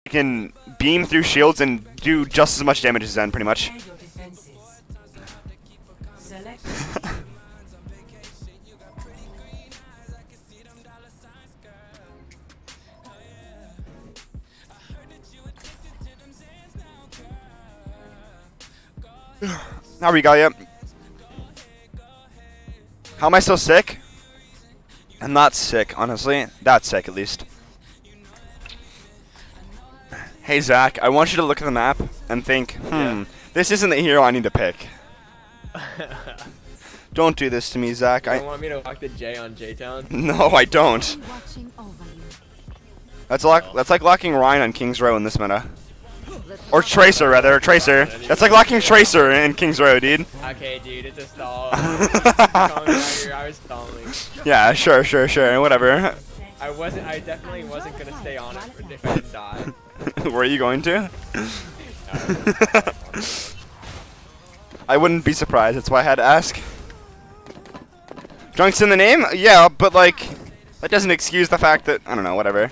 can beam through shields and do just as much damage as Zen, pretty much. How are we got you? How am I still sick? I'm not sick, honestly. That's sick, at least. Hey, Zach, I want you to look at the map and think, this isn't the hero I need to pick. Don't do this to me, Zach. You don't want me to walk the J on J-Town? No, I don't. That's like locking Ryan on King's Row in this meta. Or Tracer, rather. Tracer. That's like locking Tracer in King's Row, dude. Okay, dude, it's a stall. I was stalling. Yeah, sure, whatever. I definitely wasn't gonna stay on it if I didn't die. Were you going to? I wouldn't be surprised. That's why I had to ask. Drunk's in the name? Yeah, but like, that doesn't excuse the fact that, I don't know, whatever.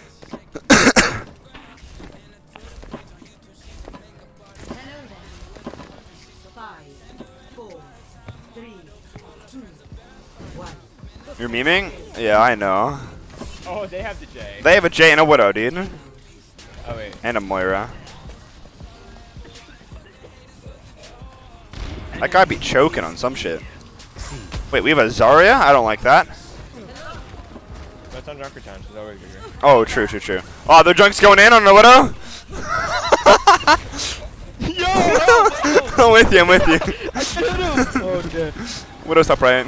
You're memeing? Yeah, I know. Oh, they have the J. They have a J and a Widow, dude. Oh, wait. And a Moira. That guy be choking on some shit. Wait, we have a Zarya? I don't like that. That's on Junkertown. She's always bigger. Oh, true. Oh, the Junk's going in on the Widow? Yo! I'm with you. I killed him! Oh, dead. Widow's top right.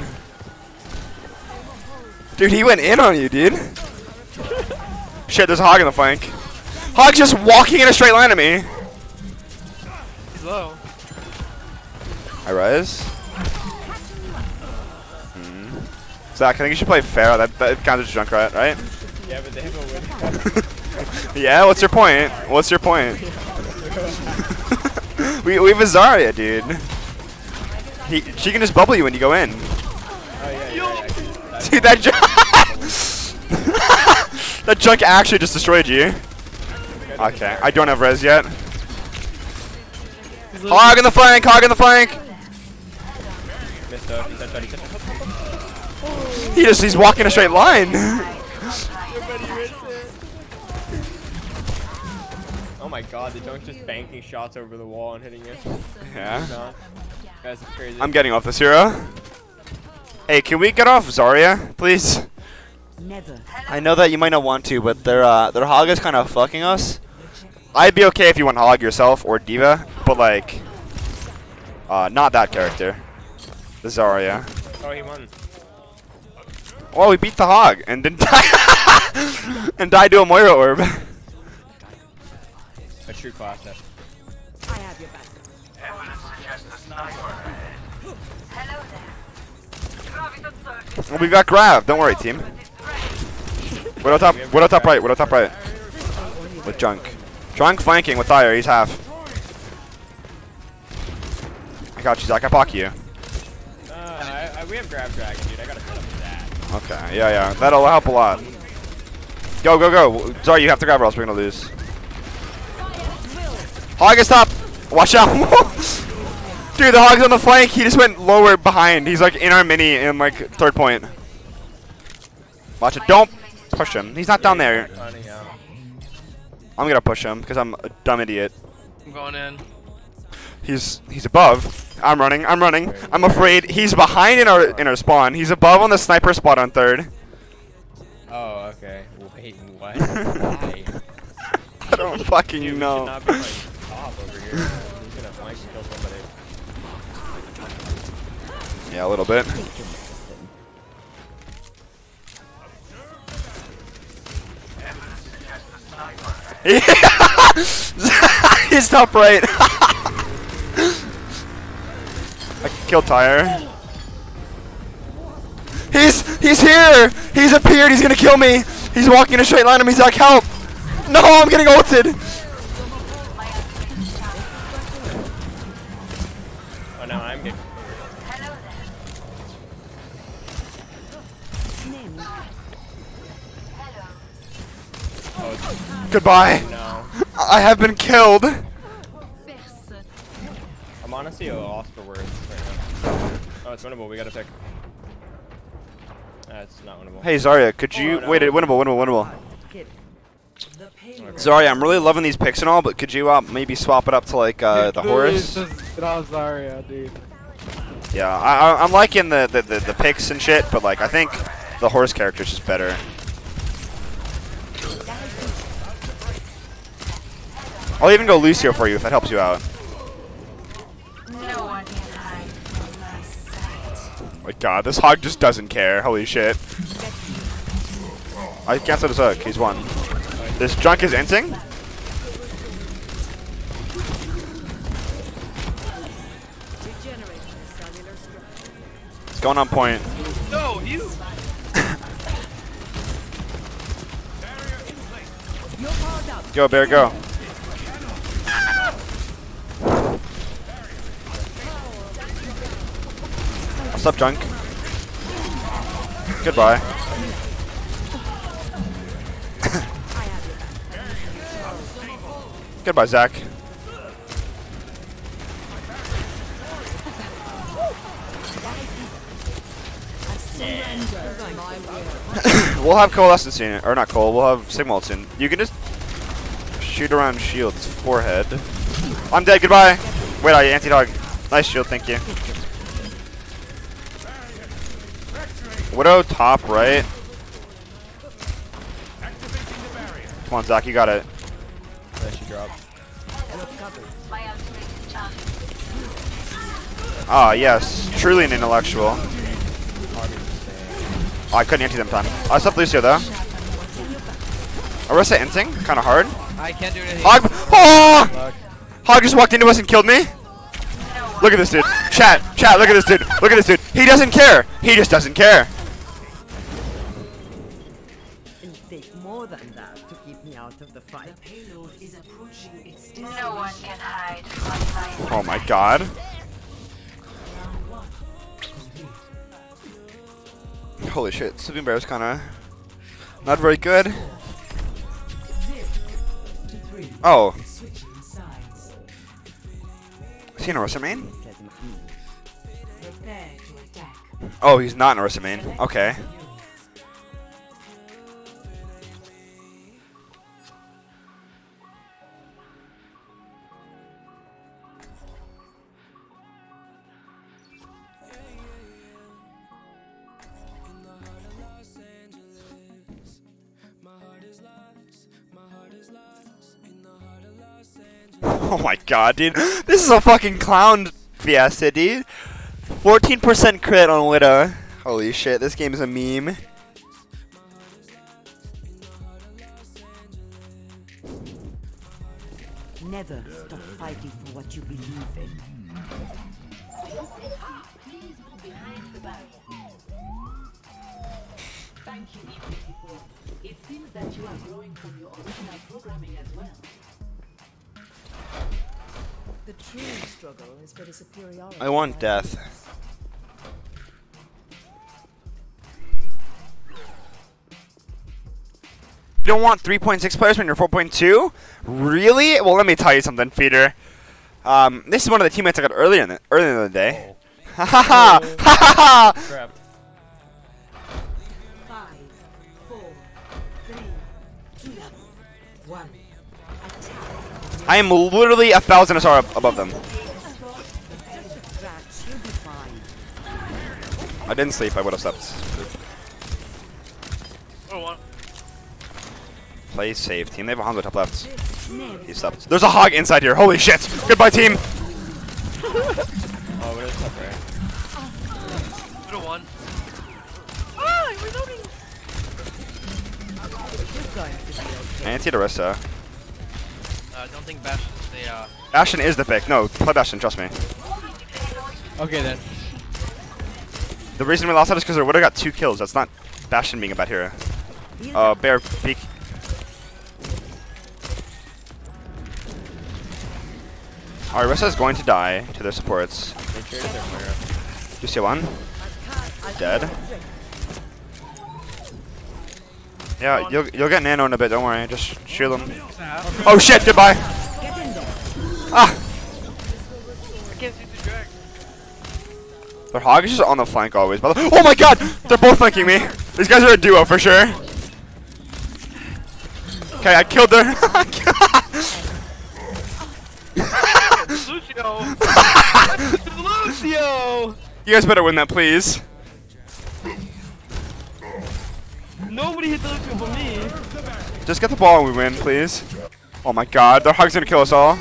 Dude, he went in on you, dude. Shit, there's a Hog in the flank. Hog's just walking in a straight line at me. He's low. I rise. Zach, I think you should play Pharah. That counts as Junkrat, right? Yeah, but they have a win. Yeah, what's your point? we have a Zarya, dude. She can just bubble you when you go in. Oh, yeah. Dude, that that Junk actually just destroyed you. Okay, I don't have res yet. Hog in the flank! He's walking a straight line. Oh my god, the Junk's just banking shots over the wall and hitting you. Yeah. That's crazy. I'm getting off this hero. Hey, can we get off Zarya, please? Never. I know that you might not want to, but their Hog is kind of fucking us. I'd be okay if you went Hog yourself or D.Va, but like, not that character. The Zarya. Oh, he won. Oh, we beat the Hog and didn't die. And died to a Moira orb. A true class. I have your back. Well, we got Grav. Don't worry, team. Widow top right. With Junk. Junk flanking with Fire. He's half. I got you, Zach. I pock you. We have Grab Dragon, dude. I gotta set up for that. Okay, yeah. That'll help a lot. Go. Sorry, you have to grab or else we're gonna lose. Hog is top. Watch out. Dude, the Hog's on the flank. He just went lower behind. He's like in our mini in like third point. Watch it. Don't push him. He's not down there. I'm gonna push him because I'm a dumb idiot. I'm going in. He's above. I'm running. I'm afraid. He's behind in our spawn. He's above on the sniper spot on third. Oh, okay. Wait, what? Why? I don't fucking Dude, know. we should not be like top over here. He's gonna flank and kill somebody. Yeah, a little bit. Yeah! He's top right. I killed Tyre. He's here! He's appeared, he's gonna kill me! He's walking in a straight line at me, Zach, help! No, I'm getting ulted! Oh no, I'm getting. Goodbye! No. I have been killed. I'm honestly lost for words right now. Oh, it's winnable. We gotta pick. It's not winnable. Hey Zarya, could you wait? Winnable. Zarya, I'm really loving these picks and all, but could you maybe swap it up to like the Horus? Zarya, dude. Yeah, I'm liking the picks and shit, but like I think the Horus character is just better. I'll even go Lucio for you if that helps you out. Oh my god, this hog just doesn't care. Holy shit. I canceled his hook. He's won. This junk is inting. It's going on point. No, you. Go, Bear, go. What's up, junk? Goodbye. Goodbye, Zach. We'll have Coalescence soon, or not Cole, we'll have Sigma ult soon. You can just shoot around Shield's forehead. I'm dead, goodbye! Wait, I anti-dog. Nice shield, thank you. Widow top right. Come on, Zach, you got it. There she dropped. Ah, yes, truly an intellectual. Oh, I couldn't anti them time. I stopped Lucio though. Orisa inting, kind of hard. I can't do anything. Hog, oh! Hog just walked into us and killed me. Look at this dude. Chat, look at this dude. Look at this dude. He doesn't care. He just doesn't care. It'll take more than that to keep me out of the fight. The payload is approaching its destination. No one can hide from my Oh my god. Holy shit, Sleeping Bear's kinda not very good. Oh. Is he an Orisa main? Oh, he's not an Orisa main. Okay. Oh my god, dude. This is a fucking clown fiesta, dude. 14% crit on Widow. Holy shit, this game is a meme. Never stop fighting for what you believe in. Thank you. It seems that you are growing from your original programming as well. The true struggle is for the superiority. I want death. You don't want 3.6 players when you're 4.2? Really? Well, let me tell you something, Peter. This is one of the teammates I got earlier in the day. Ha ha ha! Ha ha ha! Crap. 5, 4, 3, 2, 1. I am literally 1,000 SR above them. I didn't sleep, I would have slept. Play safe, team. They have a Hanzo top left. He slept. There's a hog inside here. Holy shit! Goodbye, team! Oh, what is top right? Widow one. I anti Orisa. I don't think Bastion is the Bastion is the pick. No, play Bastion, trust me. Okay then. The reason we lost that is because we would have got 2 kills. That's not Bastion being a bad hero. Bear, peek. Alright, Orisa is going to die to their supports. They traded their player. You see one? Dead. Yeah, you'll get Nano in a bit. Don't worry. Just Shield him. Oh shit, goodbye. Ah. I can't see the drag. Their hog is just on the flank always. Oh my god! They're both flanking me. These guys are a duo for sure. Okay, I killed their. Lucio! Lucio! You guys better win that, please. Nobody hit the Lucio but me. Just get the ball and we win, please. Oh my god, their hog's gonna kill us all.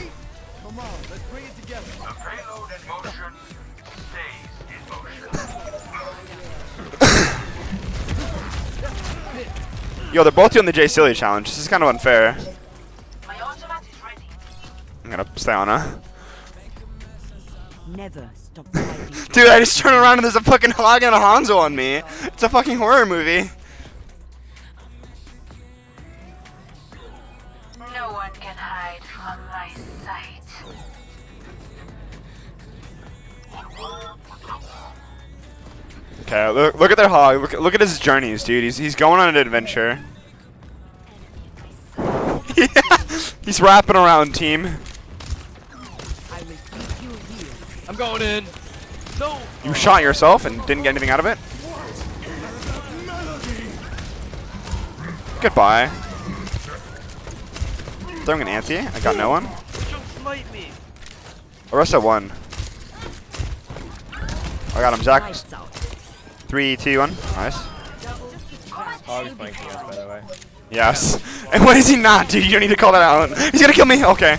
Yo, they're both doing the Jay Silly challenge. This is kind of unfair. My ultimate is ready. I'm gonna stay on her. Never stop fighting. Dude, I just turn around and there's a fucking hog and a Hanzo on me. It's a fucking horror movie. No one can hide from my sight. Okay, look at their hog. Look at his journeys, dude. He's going on an adventure. Yeah, he's wrapping around, team. I will keep you here. I'm going in. No! You shot yourself and didn't get anything out of it? Goodbye. Throwing an anti. I got no one. Don't smite me. Orisa won. I got him, Zach. Lights out. 3, 2, 1. Nice. Hog's flanking us, by the way. Yes. And what is he not, dude? You don't need to call that out. He's gonna kill me. Okay.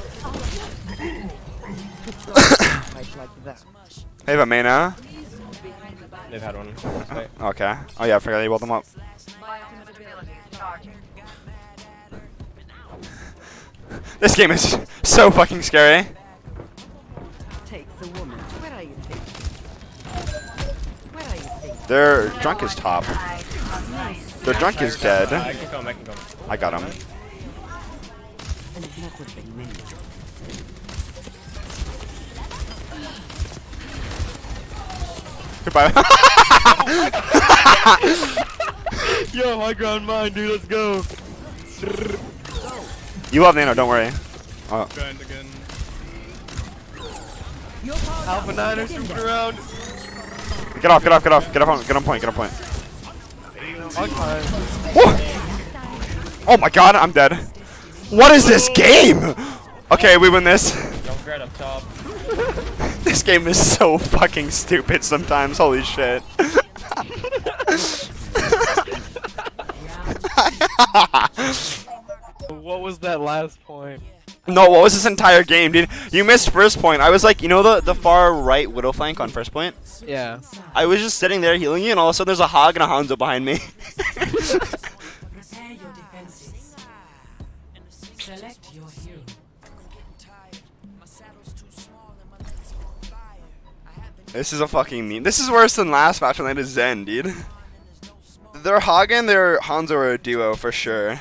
Fight like that. Hey, Vamena. They've had one. Wait. Okay. Oh yeah, I forgot you built them up. My ultimate ability is charging. This game is so fucking scary. Take the woman. Where are you thinking? Where are you thinking? Their drunk is top. Hide from my sight. Their drunk is dead. I can come, I can come. I got him. And not with very many. Goodbye. Yo, high ground mine, dude. Let's go. You love Nano, don't worry. Oh. Alpha 9 are swooping around. Get off, get off, get off. Get on point, get on point. Whoa. Oh my god, I'm dead. What is this game? Okay, we win this. Don't forget up top. This game is so fucking stupid sometimes. Holy shit. What was that last point? No, what was this entire game, dude? You missed first point. I was like, you know the far right widow flank on first point? Yeah. I was just sitting there healing you, and all of a sudden there's a hog and a Hanzo behind me. Prepare your defenses. Select your hero. This is a fucking meme. This is worse than last match when I did Zen, dude. Their hog and their Hanzo are a duo for sure.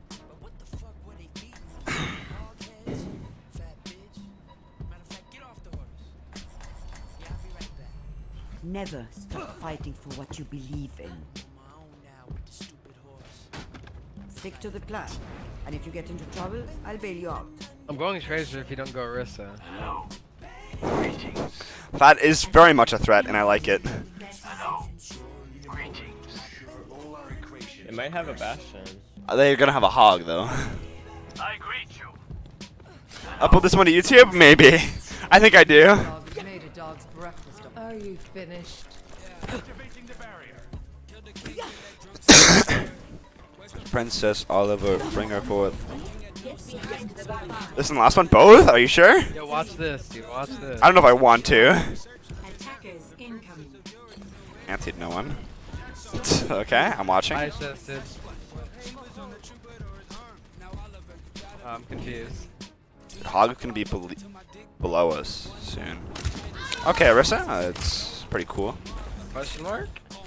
Never stop fighting for what you believe in. Stick to the plan. And if you get into trouble, I'll bail you out. I'm going Tracer if you don't go Orisa. That is very much a threat, and I like it. It might have a Bastion. They're gonna have a hog, though. Upload this one to YouTube? Maybe. I think I do. Made a dog's breakfast. Are you finished? Princess Oliver, bring her forth. This is the last one? Both? Are you sure? Yo, watch this, dude. Watch this. I don't know if I want to. Attackers incoming. Anti no one. Okay, I'm watching. I assisted. I'm confused. Hog can be below us soon. Okay, Orisa, it's pretty cool. Question mark?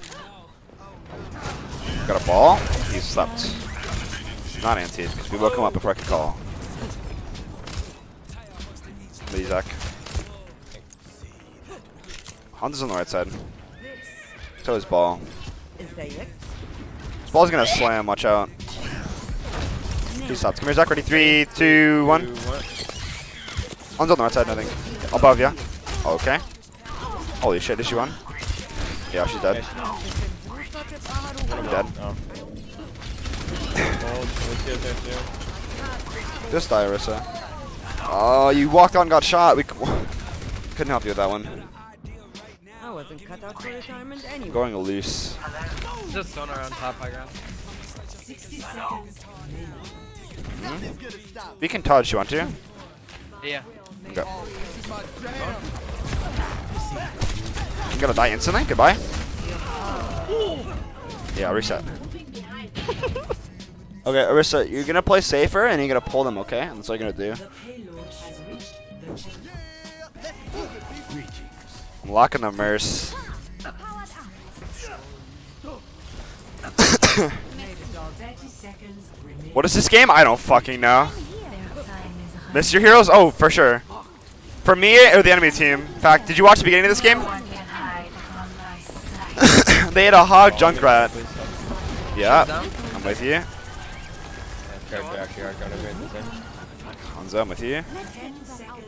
Got a ball. He slept. Not anti, because we woke him up before I could call. Please, Zach. Hanzo's on the right side. So is ball. Is that it? This ball's gonna slam, watch out. Two stops. Come here, Zach. Ready? 3, 2, 1. 2, 1. One's on the right side, I think. Above, yeah. Okay. Holy shit, is she one? Yeah, she's dead. I'm dead. Oh. Hold. Lucio's there too. Just die, Orisa. Oh, you walked on and got shot. We couldn't help you with that one. I wasn't cut out for retirement anyway. Going loose. Just zone around top high ground. 60 seconds remaining. We can touch, you want to? Yeah. Okay. I'm gonna die instantly. Goodbye. Yeah, reset. Okay, Orisa, you're gonna play safer and you're gonna pull them, okay? And that's what you're gonna do. The payload has reached the chip. I'm locking the Merce. What is this game? I don't fucking know. Miss your heroes? Oh, for sure. For me or the enemy team. In fact, did you watch the beginning of this game? No one can hide from my sight. They had a hog Junkrat. Yeah, I'm with you. That character actually are kind of great this thing. Hanzo, I'm with you. 10 seconds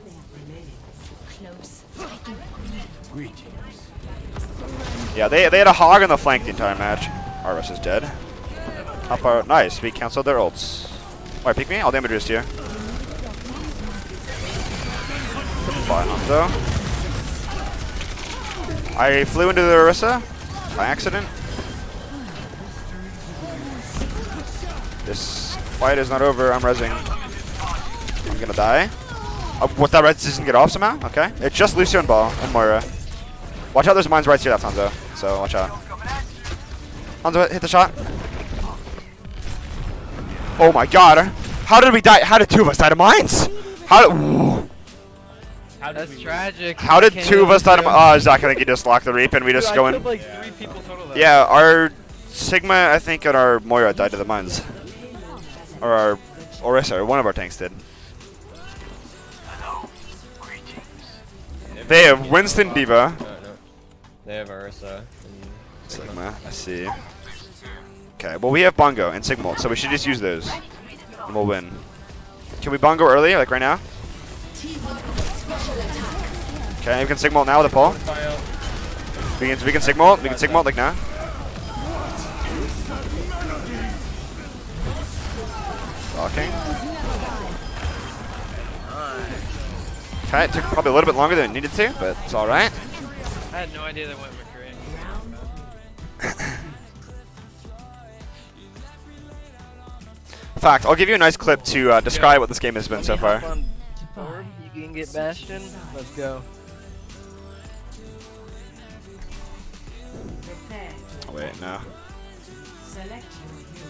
remaining. Yeah, they had a hog on the flank the entire match. Arvis is dead. Up our nice. We canceled their ults. Alright, pick me. I'll damage resist you. Bye, Hanzo. I flew into the Orisa by accident. This fight is not over. I'm rezzing. I'm gonna die. What, that res doesn't get off somehow? Okay. It's just Lucio and Ball and Moira. Watch out, there's mines right here, that's Hanzo. So watch out. Hanzo, hit the shot. Oh my god. How did we die? How did two of us die to mines? How did... That's tragic. How did two of us die to mines? Oh, Zach, I think you just locked the Reap and we just go in. killed like 3 people total though. Yeah, our Sigma, I think, and our Moira died to the mines. Or our Orisa, or one of our tanks did. They have Winston D.Va. No. They have Orisa. Sigma, I see. Okay, well we have Bongo and Sigma, so we should just use those. And we'll win. Can we Bongo early, like right now? Okay, we can Sigma now with a pull. We can Sigma, we can Sigma like now. Blocking. Okay, it took probably a little bit longer than it needed to, but it's alright. I had no idea they went McCree. Fact, I'll give you a nice clip to describe what this game has been so far. Forward, you can get Bastion. Let's go. Prepare. Oh wait, no. Select your hero.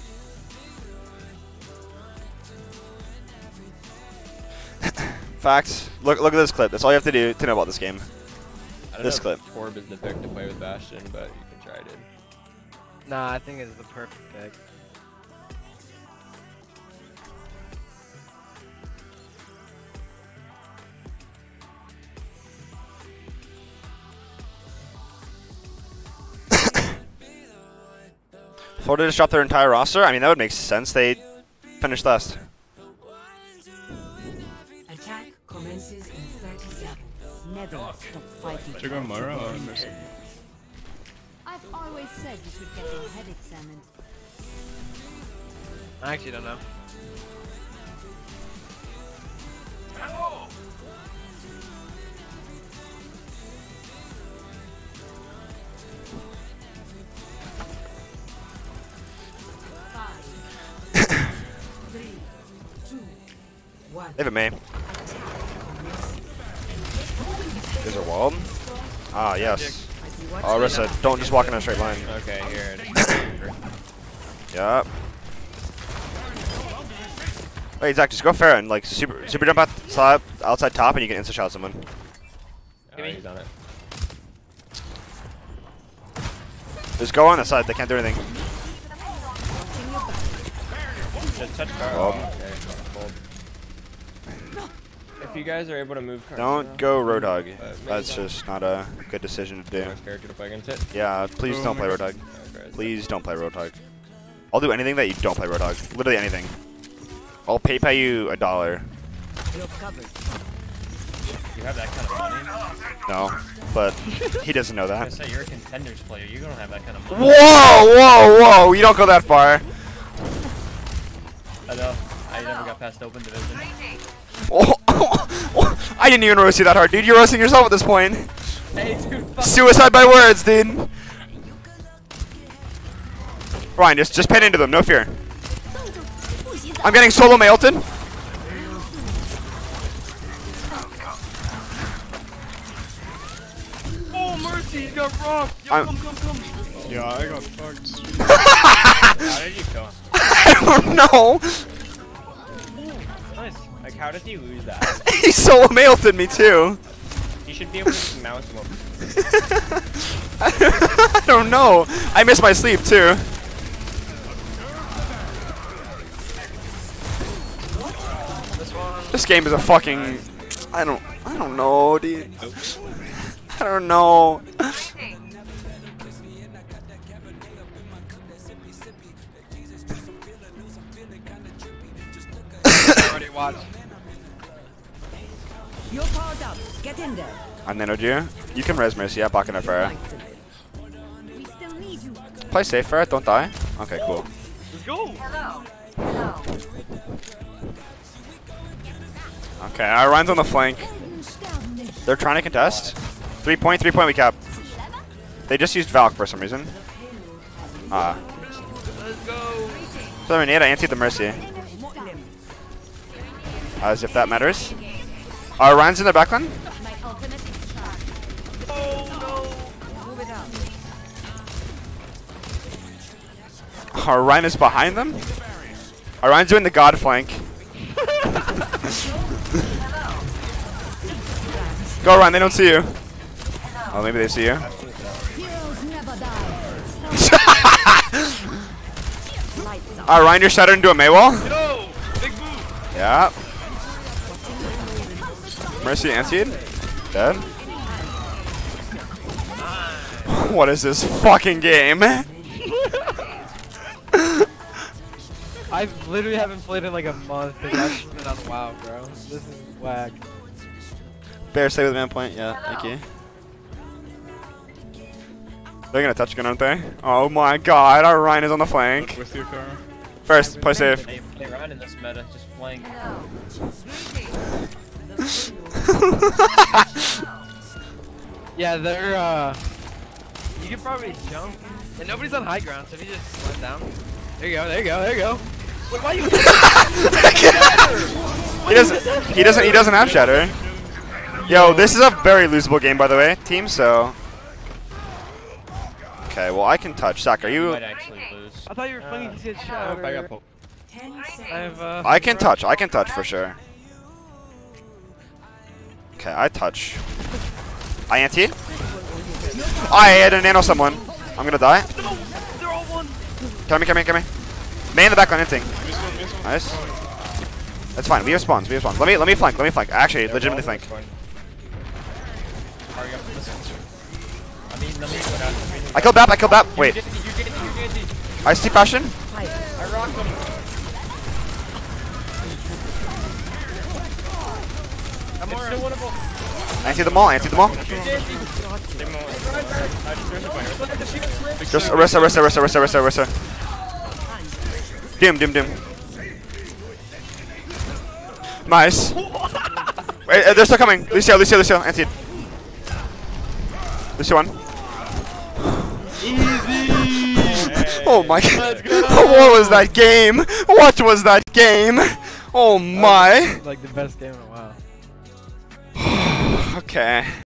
Facts. Look at this clip. That's all you have to do to know about this game. I don't This know if clip. Torb is the pick to play with Bastion, but you can try it. Nah, I think it's the perfect pick. Florida just dropped their entire roster? I mean, that would make sense. They finished last. Attack commences in 30 seconds. Never stop fighting. Should I go Moira or Mercy? I've always said you should get your head examined. I actually don't know. They have a May. There's a wall. Ah, yes. Oh, Orisa, don't just walk in a straight line. Okay, here. Yup. Wait, Zach, just go fair and like super jump outside top and you can insta shot someone. Alright, he's on it. Just go on the side, they can't do anything. Just touch car. Oh. Okay, hold. If you guys are able to move cars, Don't go Roadhog. maybe That's don't. just not a good decision to do. Next character to play against it. Yeah, please don't play Roadhog. Okay, Please don't play Roadhog. I'll do anything that you don't play Roadhog. Literally anything. I'll PayPal you $1. You're covered. You have that kind of money? No, but he doesn't know I that. say you're a contenders player. You don't have that kind of money. Whoa, whoa, whoa! You don't go that far. I know. I never got past open division. Oh, I didn't even roast you that hard, dude. You're roasting yourself at this point. Hey, dude. Fuck. Suicide by words, dude. Ryan, just pin into them. No fear. I'm getting solo mailed. Oh, Mercy, he got rocked. Yo, I'm- come. Yeah, I got fucked. How did you kill him? I don't know. Nice. Like, how did he lose that? He solo mailed me too. He should be able to mount him up. I don't know. I missed my sleep too. This game is a fucking. I don't know, dude. I don't know. Already watch. You're powered up. Get in there. I nanoed you. You can res Mercy. Yeah, back in it, Farah. We still need you. Play safe, Farah. Don't die. Okay, cool. Let's go. Hello. Hello. Okay, our Ryan's on the flank. They're trying to contest. 3 point we cap. They just used Valk for some reason. Let's go. So I need to anti the Mercy. As if that matters. Ryan's in the backline. My ultimate is charged. Move it out. Ryan is behind them. Ryan's doing the god flank. Go Ryan, they don't see you. Oh, maybe they see you. Heroes never die. Lights out. Ryan, you're shattered into a Maywall. Yo, big move. Yeah. Mercy antied. Dead. What is this fucking game? I literally haven't played in like a month because I've just been on WoW, bro. This is whack. Bear, stay with man point. Yeah, thank you. They're gonna touch gun, aren't they? Oh my god, our Ryan is on the flank. With you, Kara. First, play safe. Hey, play around in this meta, just flank. Yeah, they're you can probably jump, and nobody's on high ground, so if you just slide down. There you go. Wait, why you? He doesn't have shatter. Yo, this is a very losable game, by the way, team. So. Okay, well I can touch. Zach, are You you? might actually lose. I thought you were funny. You said shot. I got poked. 10 seconds. I can touch. I can touch for sure. Okay, I touch. I anti. I had to nano someone. I'm gonna die. No, they're all one. Come here. Man in the back on anything. Nice. That's fine. We have spawns. Let me flank. Actually, legitimately flank. Hurry up with this one. Let me go down. I killed Bap. Wait. You get it. I see passion. I rocked him. I'm still winnable. Anti them all. Just arrest. Dim. Nice. Wait, they're still coming. Lucio. Anti. Lucio one. Easy. Oh my god. Let's go. What was that game? Oh my. Like the best game in a while. Okay.